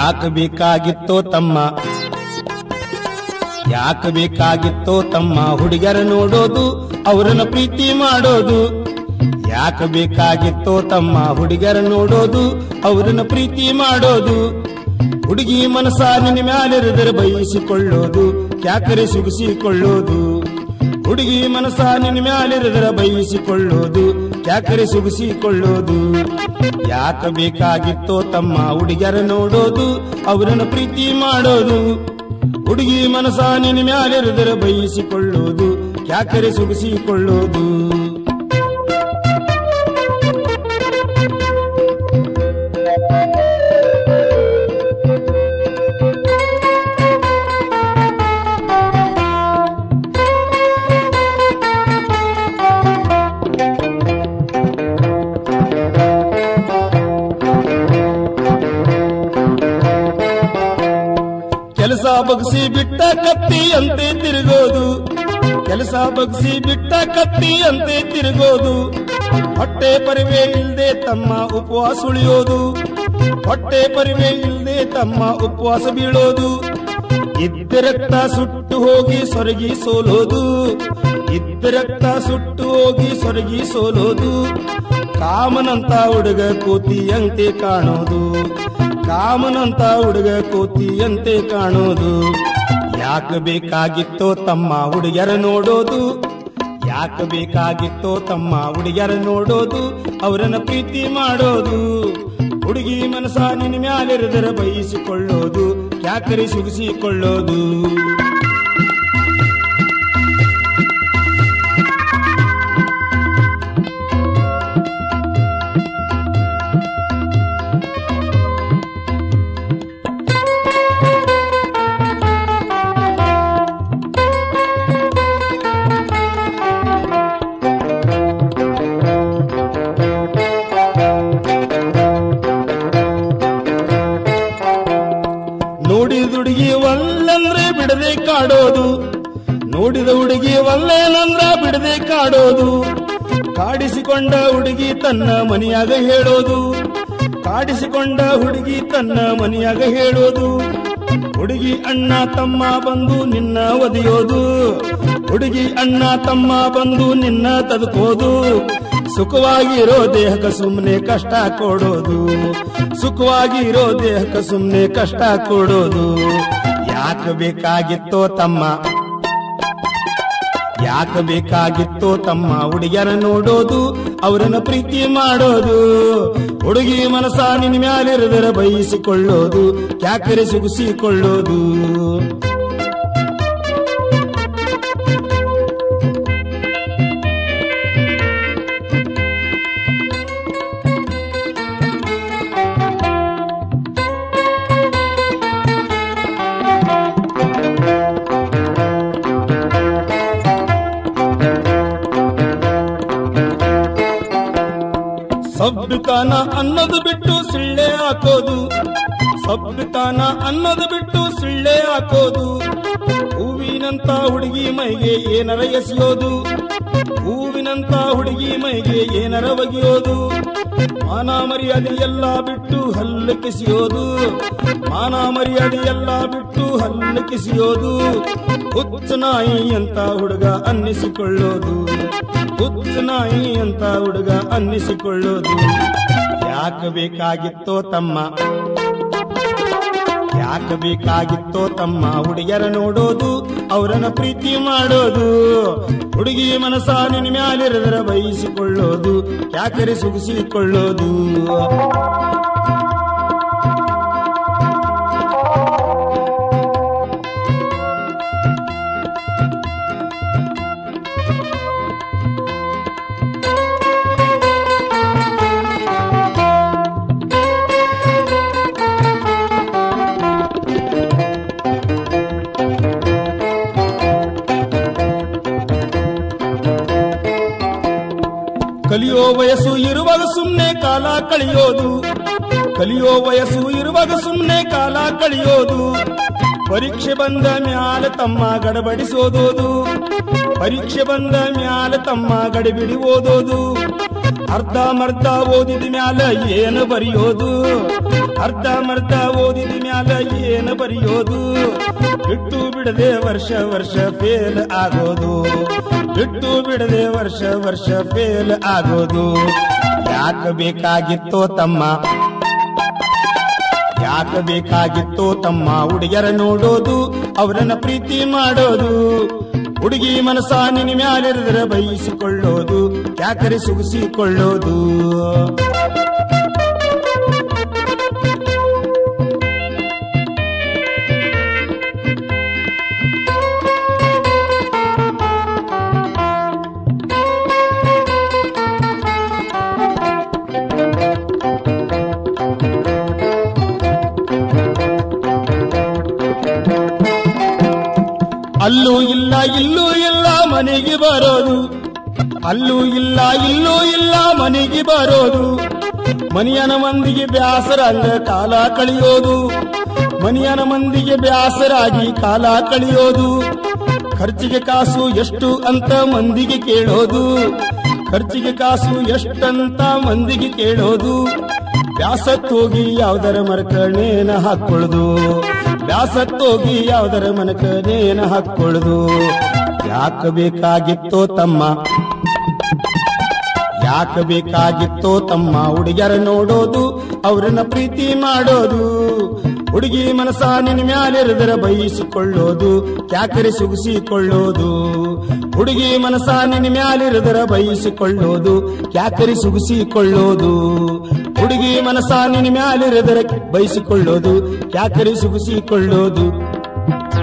ಯಾಕೆ ಬೇಕಾಗಿತ್ತೋ ತಮ್ಮ ಯಾಕೆ ಬೇಕಾಗಿತ್ತೋ ತಮ್ಮ ಹುಡುಗರ ನೋಡೋದು ಅವರನ್ನ ಪ್ರೀತಿ ಮಾಡೋದು ಯಾಕೆ ಬೇಕಾಗಿತ್ತೋ ತಮ್ಮ ಹುಡುಗರ ನೋಡೋದು ಅವರನ್ನ ಪ್ರೀತಿ ಮಾಡೋದು ಹುಡುಗಿ ಮನಸ ನಿನ್ನ ಮ್ಯಾಲಿರಿದರೆ ಬಯಸಿಕೊಳ್ಳೋದು ಕ್ಯಾಕರೆ ಸುಗಿಸಿಕೊಳ್ಳೋದು ಹುಡುಗಿ ಮನಸ ನಿನ್ನ ಮ್ಯಾಲಿರಿದರೆ ಬಯಸಿಕೊಳ್ಳೋದು ಕ್ಯಾಕರೆ ಸುಗಿಸಿಕೊಳ್ಳೋದು ಯಾಕೆ ಬೇಕಾಗಿತ್ತೋ ತಮ್ಮ ಹುಡುಗರ ನೋಡೋದು ಅವರನ್ನ ಪ್ರೀತಿ ಮಾಡೋದು ಹುಡುಗಿ ಮನಸ ನಿನ್ನ ಮ್ಯಾಲಿರಿದರೆ ಬಯಸಿಕೊಳ್ಳೋದು ಕ್ಯಾಕರೆ ಸುಗಿಸಿಕೊಳ್ಳೋದು ಕೆಲಸ ಬಗ್ಸಿ ಬಿಟ್ಟ ಕತ್ತಿಯಂತೆ ತಿರುಗೋದು ಕೆಲಸ ಬಗ್ಸಿ ಬಿಟ್ಟ ಕತ್ತಿಯಂತೆ ತಿರುಗೋದು ಹೊಟ್ಟೆ ಪರಿವೆ ಇಲ್ಲದೆ ತಮ್ಮ ಉಪವಾಸ ಉಳಿಯೋದು ಹೊಟ್ಟೆ ಪರಿವೆ ಇಲ್ಲದೆ ತಮ್ಮ ಉಪವಾಸ ಬೀಳೋದು ಇದ್ದ ರಕ್ತ ಸುಟ್ಟು ಹೋಗಿ ಸೊರಗಿ ಸೋಲೋದು ಇದ್ದ ರಕ್ತ ಸುಟ್ಟು ಹೋಗಿ ಸೊರಗಿ ಸೋಲೋದು ಕಾಮನಂತ ಹುಡುಗ ಕೋತಿಯಂತೆ ಕಾಣೋದು ಕಾಮನಂತ ಹುಡುಗ ಕೋತಿಯಂತೆ ಕಾಣೋದು ಯಾಕೆ ಬೇಕಾಗಿತ್ತೋ ತಮ್ಮ ಹುಡುಗರ ನೋಡೋದು ಯಾಕೆ ಬೇಕಾಗಿತ್ತೋ ತಮ್ಮ ಹುಡುಗರ ನೋಡೋದು ಅವರನ್ನ ಪ್ರೀತಿ ಮಾಡೋದು ಹುಡುಗಿ ಮನಸ ನಿನ್ನ ಮ್ಯಾಲಿರಿದರೆ ಬಯಸಿಕೊಳ್ಳೋದು ಕ್ಯಾಕರಿ ಸುಗಿಸಿಕೊಳ್ಳೋದು ನೋಡಿದ ಹುಡುಗಿ ಒಲ್ಲೆಂದ್ರೆ ಬಿಡದೆ ಕಾಡೋದು ನೋಡಿದ ಹುಡುಗಿ ಒಲ್ಲೇನಂದ್ರ ಬಿಡದೆ ಕಾಡೋದು ಕಾಡಿಸಿಕೊಂಡ ಹುಡುಗಿ ತನ್ನ ಮನೆಯಾಗ ಹೇಳೋದು ಕಾಡಿಸಿಕೊಂಡ ಹುಡುಗಿ ತನ್ನ ಮನೆಯಾಗ ಹೇಳೋದು ಹುಡುಗಿ ಅಣ್ಣ ತಮ್ಮ ಬಂದು ನಿನ್ನ ಒದೆಯೋದು ಹುಡುಗಿ ಅಣ್ಣ ತಮ್ಮ ಬಂದು ನಿನ್ನ ತದಕೋದು ಸುಖವಾಗಿರೋ ದೇಹಕ್ಕೆ ಸುಮ್ಮನೆ ಕಷ್ಟ ಕೊಡೋದು ಸುಖವಾಗಿರೋ ದೇಹಕ್ಕೆ ಸುಮ್ಮನೆ ಕಷ್ಟ ಕೊಡೋದು ಯಾಕೆ ಬೇಕಾಗಿತ್ತೋ ತಮ್ಮ ಯಾಕೆ ಬೇಕಾಗಿತ್ತೋ ತಮ್ಮ ಹುಡುಗರ ನೋಡೋದು ಅವರನ್ನ ಪ್ರೀತಿ ಮಾಡೋದು ಹುಡುಗಿ ಮನಸ ನಿನ್ನ ಮ್ಯಾಲಿರಿದರೆ ಬಯಸಿಕೊಳ್ಳೋದು ಕ್ಯಾಕರೆ ಸುಗಿಸಿಕೊಳ್ಳೋದು ಸಬ್ಬಿತಾನ ಅನ್ನೋದು ಬಿಟ್ಟು ಸಿಳ್ಳೆ ಹಾಕೋದು ಸಬ್ಬಿತಾನ ಅನ್ನೋದು ಬಿಟ್ಟು ಸಿಳ್ಳೆ ಹಾಕೋದು ಹೂವಿನಂತ ಹುಡುಗಿ ಮೈಗೆ ಏನರ ಎಸೆಯೋದು ಹೂವಿನಂತ ಹುಡುಗಿ ಮೈಗೆ ಏನರ ಒಗೆಯೋದು ಮಾನ ಮರ್ಯಾದೆ ಎಲ್ಲ ಬಿಟ್ಟು ಹಲ್ಲು ಕಿಸಿಯೋದು ಮಾನ ಮರ್ಯಾದೆ ಎಲ್ಲ ಬಿಟ್ಟು ಹಲ್ಲು ಕಿಸಿಯೋದು ಹುಚ್ಚು ನಾಯಿ ಅಂತ ಹುಡುಗ ಅನ್ನಿಸಿಕೊಳ್ಳೋದು ಹುಚ್ಚು ನಾಯಿ ಅಂತ ಹುಡುಗ ಅನ್ನಿಸಿಕೊಳ್ಳೋದು ಯಾಕೆ ಬೇಕಾಗಿತ್ತೋ ತಮ್ಮ ಯಾಕೆ ಬೇಕಾಗಿತ್ತೋ ತಮ್ಮ ಹುಡುಗರ ನೋಡೋದು ಅವರನ್ನ ಪ್ರೀತಿ ಮಾಡೋದು ಹುಡುಗಿ ಮನಸ ನಿನ್ನ ಮ್ಯಾಲಿರಿದರೆ ಬಯಸಿಕೊಳ್ಳೋದು ಕ್ಯಾಕರೆ ಸುಗಿಸಿಕೊಳ್ಳೋದು ಕಲಿಯೋ ವಯಸ್ಸು ಇರುವಾಗ ಸುಮ್ಮನೆ ಕಾಲ ಕಳೆಯೋದು ಕಲಿಯೋ ವಯಸ್ಸು ಇರುವಾಗ ಸುಮ್ಮನೆ ಕಾಲ ಕಳೆಯೋದು ಪರೀಕ್ಷೆ ಬಂದ ಮ್ಯಾಲ ತಮ್ಮ ಗಡಬಡಿಸೋದೋದು ಪರೀಕ್ಷೆ ಬಂದ ಮ್ಯಾಲ ತಮ್ಮ ಗಡಿಬಿಡಿ ಓದೋದು ಅರ್ಧ ಮರ್ಧ ಓದಿದ ಮ್ಯಾಲ ಏನು ಬರೆಯೋದು ಅರ್ಧ ಮರ್ಧ ಓದಿದ ಮ್ಯಾಲ ಏನು ಬರೆಯೋದು ಬಿಟ್ಟು ಬಿಡದೆ ವರ್ಷ ವರ್ಷ ಫೇಲ್ ಆಗೋದು ಬಿಟ್ಟು ಬಿಡದೆ ವರ್ಷ ವರ್ಷ ಫೇಲ್ ಆಗೋದು ಯಾಕ ಬೇಕಾಗಿತ್ತೋ ತಮ್ಮ ಯಾಕ ಬೇಕಾಗಿತ್ತೋ ತಮ್ಮ ಹುಡುಗಿಯರ ನೋಡೋದು ಅವರನ್ನ ಪ್ರೀತಿ ಮಾಡೋದು ಹುಡುಗಿ ಮನಸ ನಿನ್ನ ಮ್ಯಾಲಿರಿದ್ರೆ ಬಯಸಿಕೊಳ್ಳೋದು ಯಾಕರೆ ಸುಗಿಸಿಕೊಳ್ಳೋದು ಅಲ್ಲೂ ಇಲ್ಲ ಇಲ್ಲೂ ಇಲ್ಲ ಮನೆಗೆ ಬರೋದು ಅಲ್ಲೂ ಇಲ್ಲ ಇಲ್ಲೂ ಇಲ್ಲ ಮನೆಗೆ ಬರೋದು ಮನೆಯನ ಮಂದಿಗೆ ಬ್ಯಾಸರಂಗ ಕಾಲ ಕಳೆಯೋದು ಮನೆಯನ ಮಂದಿಗೆ ಬ್ಯಾಸರಾಗಿ ಕಾಲ ಕಳೆಯೋದು ಖರ್ಚಿಗೆ ಕಾಸು ಎಷ್ಟು ಅಂತ ಮಂದಿಗೆ ಕೇಳೋದು ಖರ್ಚಿಗೆ ಕಾಸು ಎಷ್ಟಂತ ಮಂದಿಗೆ ಕೇಳೋದು ಬ್ಯಾಸತ್ತೋಗಿ ಯಾವ್ದರ ಮರಕಣೇನ ಹಾಕೊಳ್ಳೋದು ಬ್ಯಾಸತ್ತೋಗಿ ಯಾವ್ದರ ಮನಕನೇನ ಹಾಕೊಳ್ಳೋದು ಯಾಕ ಬೇಕಾಗಿತ್ತೋ ತಮ್ಮ ಯಾಕ ಬೇಕಾಗಿತ್ತೋ ತಮ್ಮ ಹುಡುಗಿಯರ ನೋಡೋದು ಅವ್ರನ್ನ ಪ್ರೀತಿ ಮಾಡೋದು ಹುಡುಗಿ ಮನಸ ನಿನ್ನ ಮ್ಯಾಲಿರಿದರ ಬಯಸಿಕೊಳ್ಳೋದು ಯಾಕರೆ ಸುಗಿಸಿಕೊಳ್ಳೋದು ಹುಡುಗಿ ಮನಸ ನಿನ್ನ ಮ್ಯಾಲಿರಿದರ ಬಯಸಿಕೊಳ್ಳೋದು ಯಾಕರೆ ಸುಗಿಸಿಕೊಳ್ಳೋದು ಹುಡುಗಿ ಮನಸ ನಿನ್ನ ಮ್ಯಾಲಿರಿದರ ಬಯಸಿಕೊಳ್ಳೋದು ಯಾಕರೆ ಸುಗಿಸಿಕೊಳ್ಳೋದು